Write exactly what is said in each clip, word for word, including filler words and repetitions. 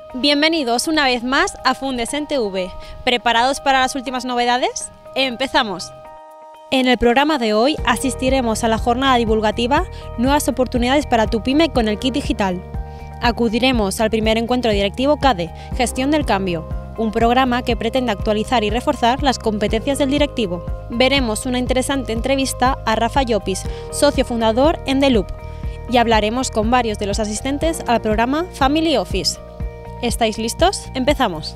Bienvenidos una vez más a Fundesen T V. ¿Preparados para las últimas novedades? ¡Empezamos! En el programa de hoy asistiremos a la jornada divulgativa Nuevas oportunidades para tu pyme con el kit digital. Acudiremos al primer encuentro directivo C A D E, Gestión del Cambio, un programa que pretende actualizar y reforzar las competencias del directivo. Veremos una interesante entrevista a Rafa Llopis, socio fundador en The Loop, y hablaremos con varios de los asistentes al programa Family Office. ¿Estáis listos? ¡Empezamos!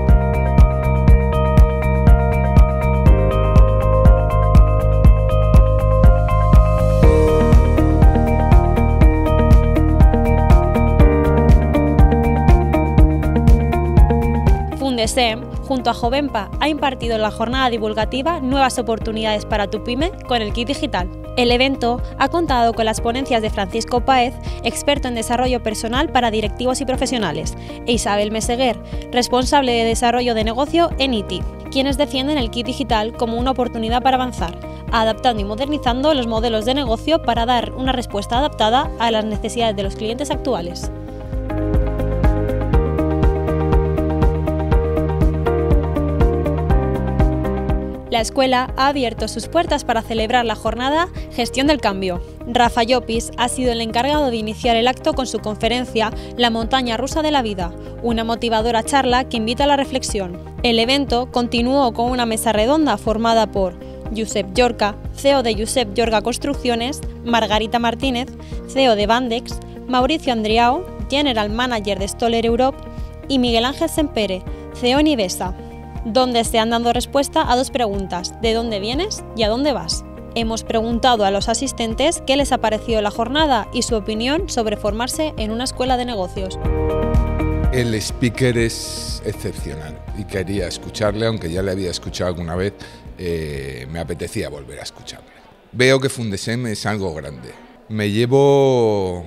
Fundesen, junto a Jovenpa, ha impartido en la jornada divulgativa Nuevas oportunidades para tu pyme con el kit digital. El evento ha contado con las ponencias de Francisco Páez, experto en desarrollo personal para directivos y profesionales, e Isabel Meseguer, responsable de desarrollo de negocio en I T I, quienes defienden el kit digital como una oportunidad para avanzar, adaptando y modernizando los modelos de negocio para dar una respuesta adaptada a las necesidades de los clientes actuales. La escuela ha abierto sus puertas para celebrar la jornada Gestión del Cambio. Rafa Llopis ha sido el encargado de iniciar el acto con su conferencia La montaña rusa de la vida, una motivadora charla que invita a la reflexión. El evento continuó con una mesa redonda formada por Josep Llorca, C E O de Josep Llorca Construcciones, Margarita Martínez, C E O de Bandex, Mauricio Andriao, General Manager de Stoller Europe, y Miguel Ángel Sempere, C E O en Ibesa, donde se han dado respuesta a dos preguntas: ¿de dónde vienes y a dónde vas? Hemos preguntado a los asistentes qué les ha parecido la jornada y su opinión sobre formarse en una escuela de negocios. El speaker es excepcional y quería escucharle, aunque ya le había escuchado alguna vez, eh, me apetecía volver a escucharle. Veo que Fundesen es algo grande. Me llevo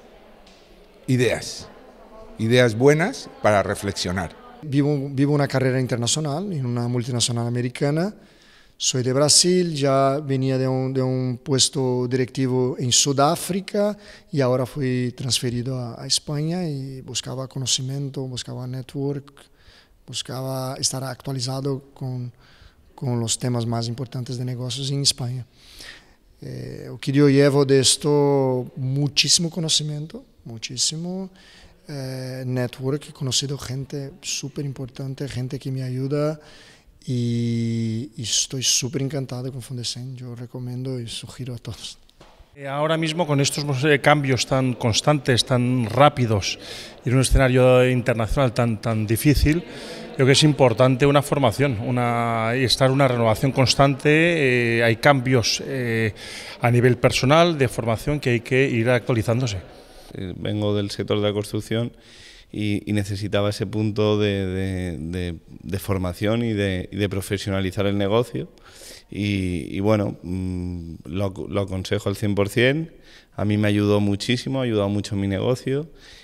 ideas, ideas buenas para reflexionar. Vivo, vivo una carrera internacional en una multinacional americana. Soy de Brasil, ya venía de un, de un puesto directivo en Sudáfrica y ahora fui transferido a, a España y buscaba conocimiento, buscaba network, buscaba estar actualizado con, con los temas más importantes de negocios en España. Eh, lo que yo llevo de esto, muchísimo conocimiento, muchísimo. Eh, network, he conocido gente súper importante, gente que me ayuda y, y estoy súper encantado con Fundesen. Yo recomiendo y sugiero a todos. Ahora mismo, con estos cambios tan constantes, tan rápidos y en un escenario internacional tan, tan difícil, creo que es importante una formación, una, estar una renovación constante. Eh, hay cambios eh, a nivel personal de formación que hay que ir actualizándose. Vengo del sector de la construcción y, y necesitaba ese punto de, de, de, de formación y de, y de profesionalizar el negocio y, y bueno, mmm, lo, lo aconsejo al cien por cien. A mí me ayudó muchísimo, ha ayudado mucho en mi negocio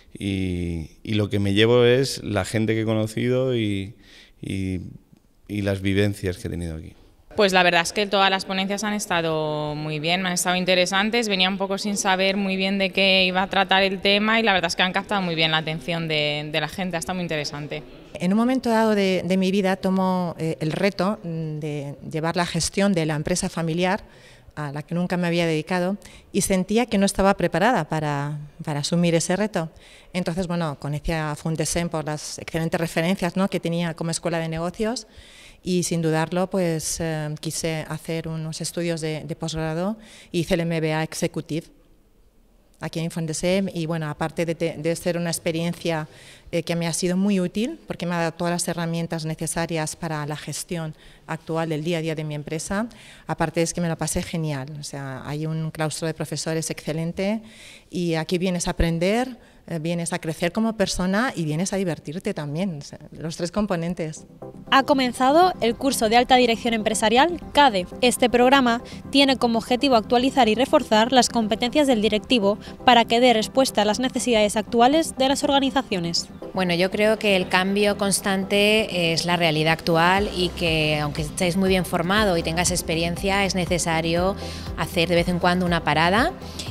y, y lo que me llevo es la gente que he conocido y, y, y las vivencias que he tenido aquí. Pues la verdad es que todas las ponencias han estado muy bien, han estado interesantes, venía un poco sin saber muy bien de qué iba a tratar el tema y la verdad es que han captado muy bien la atención de, de la gente, ha estado muy interesante. En un momento dado de, de mi vida tomo eh, el reto de llevar la gestión de la empresa familiar a la que nunca me había dedicado y sentía que no estaba preparada para, para asumir ese reto. Entonces, bueno, conocí a Fundesen por las excelentes referencias, ¿no?, que tenía como escuela de negocios. Y sin dudarlo, pues eh, quise hacer unos estudios de, de posgrado y hice el M B A Executive aquí en Fundesen. Y bueno, aparte de, de ser una experiencia eh, que me ha sido muy útil, porque me ha dado todas las herramientas necesarias para la gestión actual del día a día de mi empresa, aparte es que me lo pasé genial. O sea, hay un claustro de profesores excelente y aquí vienes a aprender, eh, vienes a crecer como persona y vienes a divertirte también, o sea, los tres componentes. Ha comenzado el curso de Alta Dirección Empresarial C A D E. Este programa tiene como objetivo actualizar y reforzar las competencias del directivo para que dé respuesta a las necesidades actuales de las organizaciones. Bueno, yo creo que el cambio constante es la realidad actual y que aunque estéis muy bien formado y tengas experiencia, es necesario hacer de vez en cuando una parada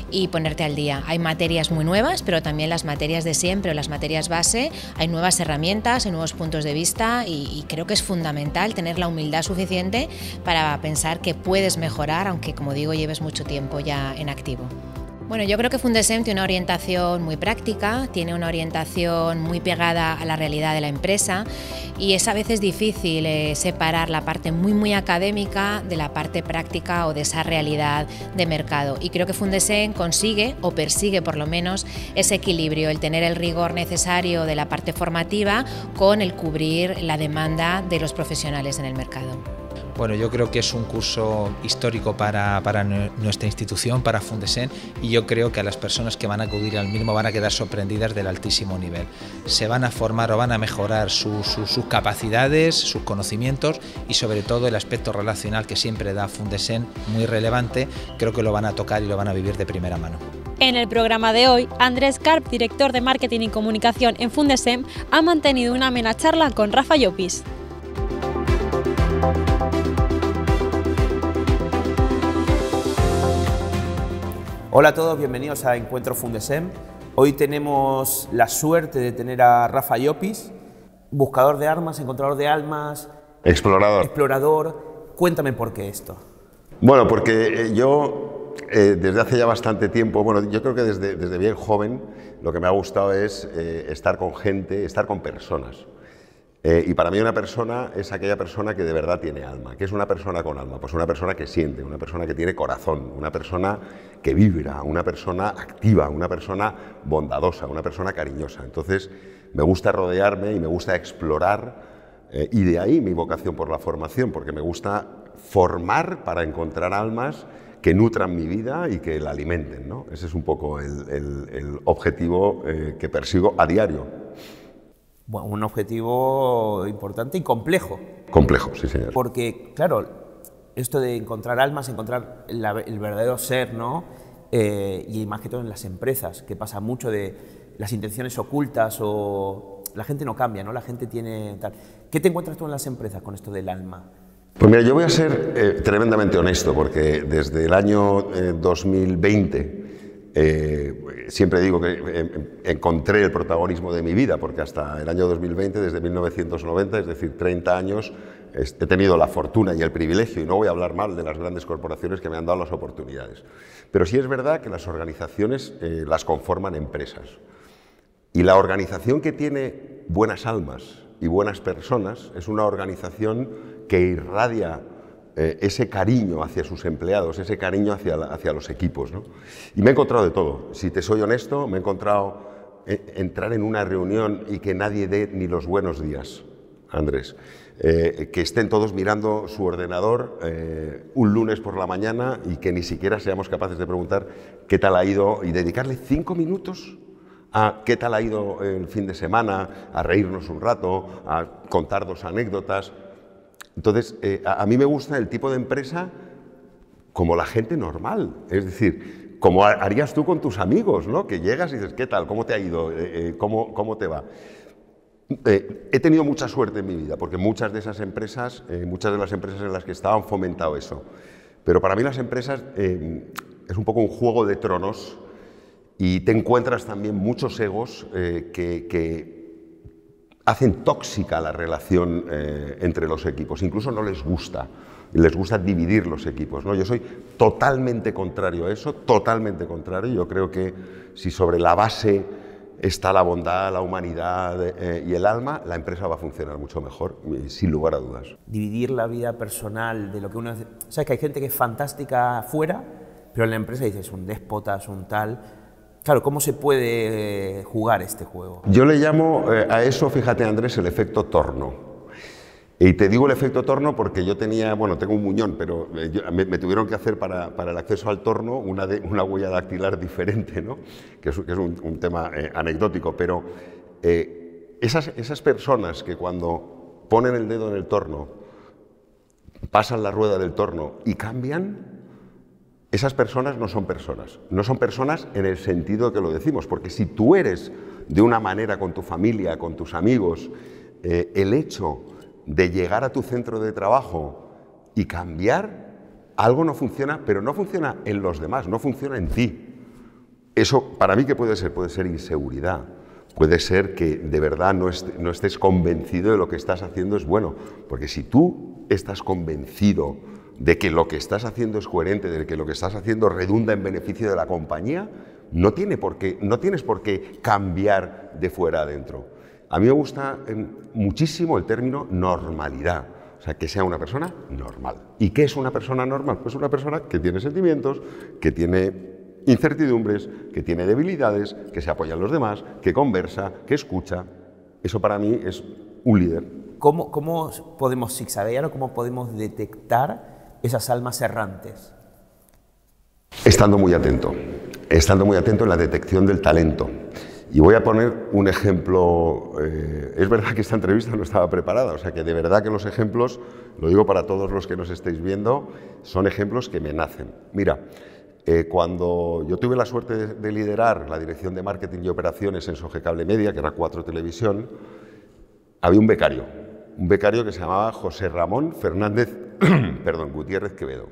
y ponerte al día. Hay materias muy nuevas, pero también las materias de siempre o las materias base, hay nuevas herramientas, hay nuevos puntos de vista y, y creo que es fundamental tener la humildad suficiente para pensar que puedes mejorar, aunque como digo lleves mucho tiempo ya en activo. Bueno, yo creo que Fundesem tiene una orientación muy práctica, tiene una orientación muy pegada a la realidad de la empresa y es a veces difícil eh, separar la parte muy muy académica de la parte práctica o de esa realidad de mercado. Y creo que Fundesem consigue o persigue por lo menos ese equilibrio, el tener el rigor necesario de la parte formativa con el cubrir la demanda de los profesionales en el mercado. Bueno, yo creo que es un curso histórico para, para nuestra institución, para Fundesem, y yo creo que a las personas que van a acudir al mismo van a quedar sorprendidas del altísimo nivel. Se van a formar o van a mejorar su, su, sus capacidades, sus conocimientos y sobre todo el aspecto relacional que siempre da Fundesem, muy relevante, creo que lo van a tocar y lo van a vivir de primera mano. En el programa de hoy, Andrés Karp, director de Marketing y Comunicación en Fundesem, ha mantenido una amena charla con Rafa Llopis. Hola a todos, bienvenidos a Encuentro Fundesem. Hoy tenemos la suerte de tener a Rafa Llopis, buscador de armas, encontrador de almas, explorador. explorador. Cuéntame por qué esto. Bueno, porque yo eh, desde hace ya bastante tiempo, bueno, yo creo que desde, desde bien joven lo que me ha gustado es eh, estar con gente, estar con personas. Eh, y para mí una persona es aquella persona que de verdad tiene alma. ¿Qué es una persona con alma? Pues una persona que siente, una persona que tiene corazón, una persona que vibra, una persona activa, una persona bondadosa, una persona cariñosa. Entonces me gusta rodearme y me gusta explorar eh, y de ahí mi vocación por la formación, porque me gusta formar para encontrar almas que nutran mi vida y que la alimenten, ¿no? Ese es un poco el, el, el objetivo eh, que persigo a diario. Bueno, un objetivo importante y complejo. Complejo, sí señor. Porque, claro, esto de encontrar almas, encontrar la, el verdadero ser, ¿no? Eh, y más que todo en las empresas, que pasa mucho de las intenciones ocultas o la gente no cambia, ¿no? La gente tiene tal. ¿Qué te encuentras tú en las empresas con esto del alma? Pues mira, yo voy a ser eh, tremendamente honesto, porque desde el año eh, dos mil veinte Eh, siempre digo que eh, encontré el protagonismo de mi vida, porque hasta el año dos mil veinte, desde mil novecientos noventa, es decir, treinta años, he tenido la fortuna y el privilegio, y no voy a hablar mal de las grandes corporaciones que me han dado las oportunidades, pero sí es verdad que las organizaciones eh, las conforman empresas, y la organización que tiene buenas almas y buenas personas es una organización que irradia Eh, ese cariño hacia sus empleados, ese cariño hacia, la, hacia los equipos, ¿no? Y me he encontrado de todo. Si te soy honesto, me he encontrado eh, entrar en una reunión y que nadie dé ni los buenos días, Andrés. Eh, que estén todos mirando su ordenador eh, un lunes por la mañana y que ni siquiera seamos capaces de preguntar qué tal ha ido y dedicarle cinco minutos a qué tal ha ido el fin de semana, a reírnos un rato, a contar dos anécdotas. Entonces, eh, a, a mí me gusta el tipo de empresa como la gente normal, es decir, como harías tú con tus amigos, ¿no? Que llegas y dices, ¿qué tal? ¿Cómo te ha ido? Eh, eh, ¿cómo, ¿Cómo te va? Eh, he tenido mucha suerte en mi vida, porque muchas de esas empresas, eh, muchas de las empresas en las que estaba han fomentado eso. Pero para mí las empresas eh, es un poco un juego de tronos y te encuentras también muchos egos eh, que... que hacen tóxica la relación eh, entre los equipos, incluso no les gusta, les gusta dividir los equipos, ¿no? Yo soy totalmente contrario a eso, totalmente contrario. Yo creo que si sobre la base está la bondad, la humanidad eh, y el alma, la empresa va a funcionar mucho mejor, sin lugar a dudas. Dividir la vida personal de lo que uno hace. Sabes que hay gente que es fantástica afuera, pero en la empresa dices, un déspota, es un tal. Claro, ¿cómo se puede jugar este juego? Yo le llamo eh, a eso, fíjate Andrés, el efecto torno. Y te digo el efecto torno porque yo tenía, bueno, tengo un muñón, pero eh, yo, me, me tuvieron que hacer para, para el acceso al torno una, de, una huella dactilar diferente, ¿no? Que es, que es un, un tema eh, anecdótico, pero eh, esas, esas personas que cuando ponen el dedo en el torno, pasan la rueda del torno y cambian, esas personas no son personas, no son personas en el sentido que lo decimos, porque si tú eres de una manera con tu familia, con tus amigos, eh, el hecho de llegar a tu centro de trabajo y cambiar, algo no funciona, pero no funciona en los demás, no funciona en ti, Eso, para mí, ¿qué puede ser? Puede ser inseguridad. Puede ser que de verdad no, est no estés convencido de lo que estás haciendo es bueno. Porque si tú estás convencido de que lo que estás haciendo es coherente, de que lo que estás haciendo redunda en beneficio de la compañía, no, tiene por qué, no tienes por qué cambiar de fuera adentro. A mí me gusta eh, muchísimo el término normalidad. O sea, que sea una persona normal. ¿Y qué es una persona normal? Pues una persona que tiene sentimientos, que tiene incertidumbres, que tiene debilidades, que se apoya en los demás, que conversa, que escucha. Eso para mí es un líder. ¿Cómo, cómo podemos zigzaguear o cómo podemos detectar esas almas errantes? Estando muy atento, estando muy atento en la detección del talento. Y voy a poner un ejemplo, eh, es verdad que esta entrevista no estaba preparada, o sea que de verdad que los ejemplos, lo digo para todos los que nos estéis viendo, son ejemplos que me nacen. Mira, Eh, cuando yo tuve la suerte de, de liderar la dirección de marketing y operaciones en Sogecable Media, que era Cuatro Televisión, había un becario, un becario que se llamaba José Ramón Fernández perdón, Gutiérrez Quevedo.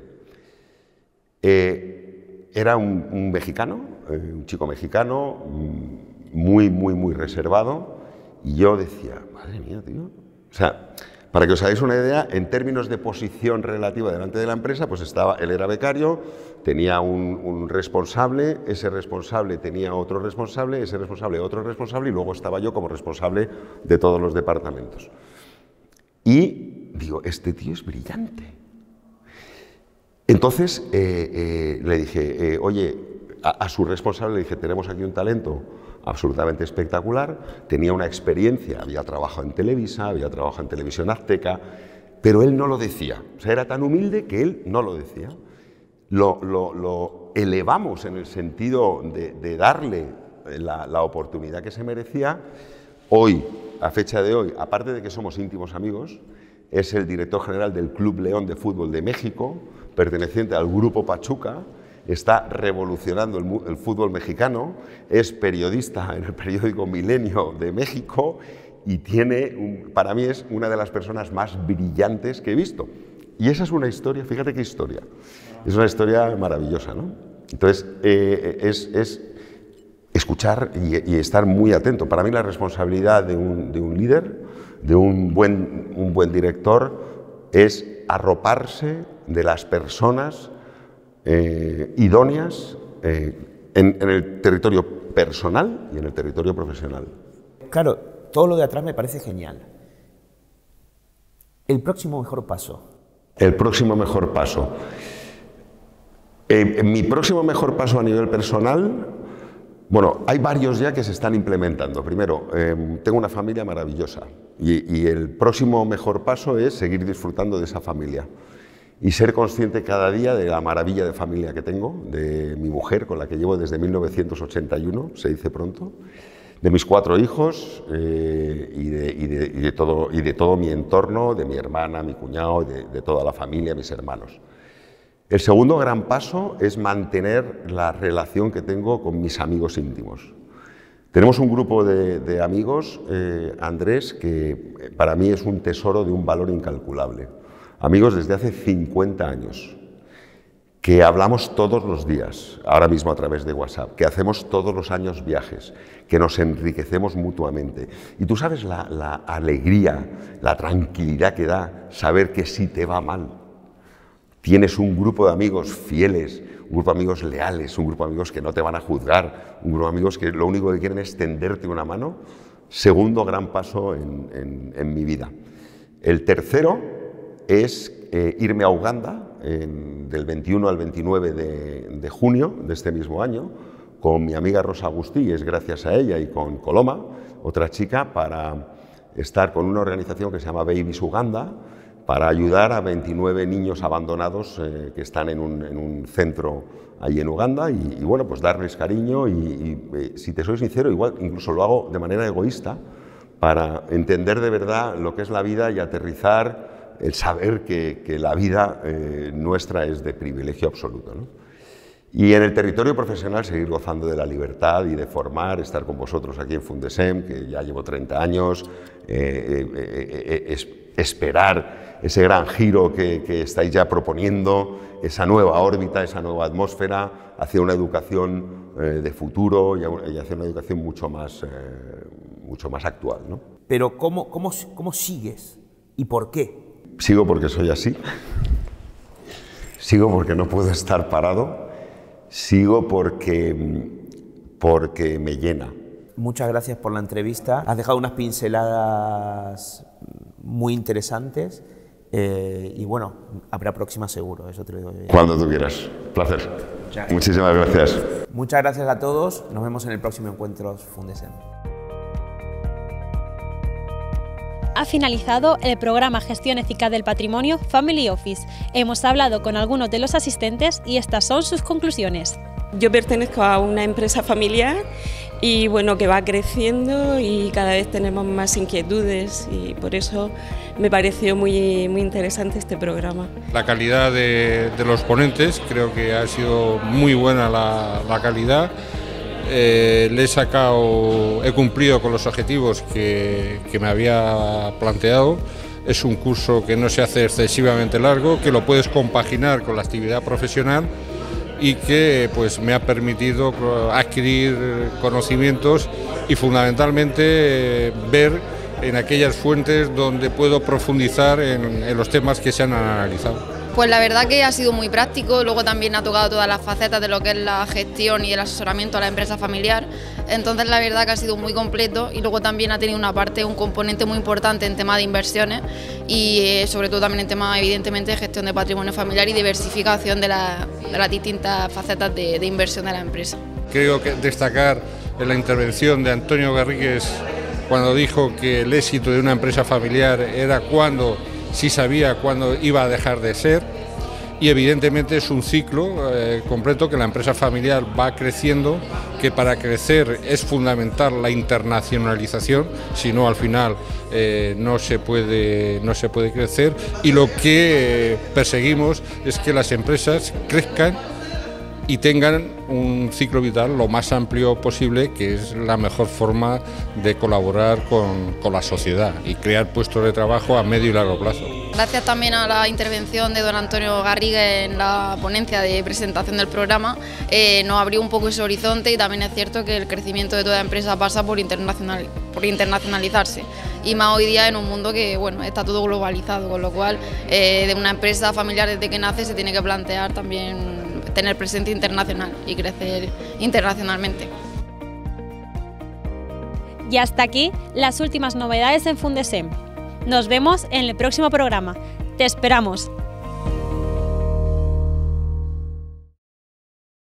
Eh, era un, un mexicano, eh, un chico mexicano, muy, muy, muy reservado, y yo decía, madre mía, tío, o sea, para que os hagáis una idea, en términos de posición relativa delante de la empresa, pues estaba, él era becario, tenía un, un responsable, ese responsable tenía otro responsable, ese responsable otro responsable, y luego estaba yo como responsable de todos los departamentos. Y digo, este tío es brillante. Entonces eh, eh, le dije, eh, oye, a, a su responsable le dije, tenemos aquí un talento absolutamente espectacular, tenía una experiencia, había trabajado en Televisa, había trabajado en Televisión Azteca, pero él no lo decía. O sea, era tan humilde que él no lo decía. Lo, lo, lo elevamos en el sentido de, de darle la, la oportunidad que se merecía. Hoy, a fecha de hoy, aparte de que somos íntimos amigos, es el director general del Club León de Fútbol de México, perteneciente al Grupo Pachuca, está revolucionando el, el fútbol mexicano, es periodista en el periódico Milenio de México y tiene, un, para mí es una de las personas más brillantes que he visto. Y esa es una historia, fíjate qué historia, es una historia maravillosa, ¿no? Entonces, eh, es, es escuchar y, y estar muy atento. Para mí la responsabilidad de un, de un líder, de un buen, un buen director, es arroparse de las personas Eh, idóneas eh, en, en el territorio personal y en el territorio profesional. Claro, todo lo de atrás me parece genial. El próximo mejor paso. El próximo mejor paso. Eh, mi próximo mejor paso a nivel personal, bueno, hay varios ya que se están implementando. Primero, eh, tengo una familia maravillosa y, y el próximo mejor paso es seguir disfrutando de esa familia. Y ser consciente cada día de la maravilla de familia que tengo, de mi mujer, con la que llevo desde mil novecientos ochenta y uno, se dice pronto, de mis cuatro hijos eh, y, de, y, de, y, de todo, y de todo mi entorno, de mi hermana, mi cuñado, de, de toda la familia, mis hermanos. El segundo gran paso es mantener la relación que tengo con mis amigos íntimos. Tenemos un grupo de, de amigos, eh, Andrés, que para mí es un tesoro de un valor incalculable. Amigos desde hace cincuenta años, que hablamos todos los días, ahora mismo a través de WhatsApp, que hacemos todos los años viajes, que nos enriquecemos mutuamente. Y tú sabes la, la alegría, la tranquilidad que da saber que si te va mal, tienes un grupo de amigos fieles, un grupo de amigos leales, un grupo de amigos que no te van a juzgar, un grupo de amigos que lo único que quieren es tenderte una mano. Segundo gran paso en, en, en mi vida. El tercero es eh, irme a Uganda en, del veintiuno al veintinueve de, de junio de este mismo año con mi amiga Rosa Agustí, es gracias a ella, y con Coloma, otra chica, para estar con una organización que se llama Babies Uganda, para ayudar a veintinueve niños abandonados eh, que están en un, en un centro ahí en Uganda y, y bueno, pues darles cariño y, y eh, si te soy sincero, igual incluso lo hago de manera egoísta para entender de verdad lo que es la vida y aterrizar el saber que, que la vida eh, nuestra es de privilegio absoluto, ¿no? Y en el territorio profesional seguir gozando de la libertad y de formar, estar con vosotros aquí en Fundesem, que ya llevo treinta años, eh, eh, eh, es, esperar ese gran giro que, que estáis ya proponiendo, esa nueva órbita, esa nueva atmósfera hacia una educación eh, de futuro y, a, y hacia una educación mucho más, eh, mucho más actual, ¿no? Pero ¿cómo, cómo, ¿cómo sigues y por qué? Sigo porque soy así, sigo porque no puedo estar parado, sigo porque, porque me llena. Muchas gracias por la entrevista, has dejado unas pinceladas muy interesantes. Eh, y bueno, habrá próxima seguro, eso te lo digo yo. Cuando tú quieras. Placer. Muchísimas gracias. Muchas gracias a todos. Nos vemos en el próximo encuentro Fundesen. Ha finalizado el programa Gestión Eficaz del Patrimonio Family Office. Hemos hablado con algunos de los asistentes y estas son sus conclusiones. Yo pertenezco a una empresa familiar y bueno, que va creciendo y cada vez tenemos más inquietudes y por eso me pareció muy, muy interesante este programa. La calidad de, de los ponentes, creo que ha sido muy buena la, la calidad. Eh, le he sacado, he cumplido con los objetivos que, que me había planteado. Es un curso que no se hace excesivamente largo, que lo puedes compaginar con la actividad profesional y que pues me ha permitido adquirir conocimientos y fundamentalmente ver en aquellas fuentes donde puedo profundizar en, en los temas que se han analizado. Pues la verdad que ha sido muy práctico, luego también ha tocado todas las facetas de lo que es la gestión y el asesoramiento a la empresa familiar, entonces la verdad que ha sido muy completo y luego también ha tenido una parte, un componente muy importante en tema de inversiones y eh, sobre todo también en tema evidentemente de gestión de patrimonio familiar y diversificación de, la, de las distintas facetas de, de inversión de la empresa. Creo que destacar en la intervención de Antonio Garrigues cuando dijo que el éxito de una empresa familiar era cuando sí sabía cuándo iba a dejar de ser y evidentemente es un ciclo eh, completo que la empresa familiar va creciendo, que para crecer es fundamental la internacionalización, si no al final eh, no se puede, no se puede crecer y lo que eh, perseguimos es que las empresas crezcan y tengan un ciclo vital lo más amplio posible, que es la mejor forma de colaborar con, con la sociedad y crear puestos de trabajo a medio y largo plazo. Gracias también a la intervención de don Antonio Garrigues en la ponencia de presentación del programa, eh, nos abrió un poco ese horizonte y también es cierto que el crecimiento de toda empresa pasa por, internacional, por internacionalizarse y más hoy día en un mundo que bueno, está todo globalizado, con lo cual eh, de una empresa familiar desde que nace se tiene que plantear también tener presencia internacional y crecer internacionalmente. Y hasta aquí las últimas novedades en Fundesem. Nos vemos en el próximo programa. ¡Te esperamos!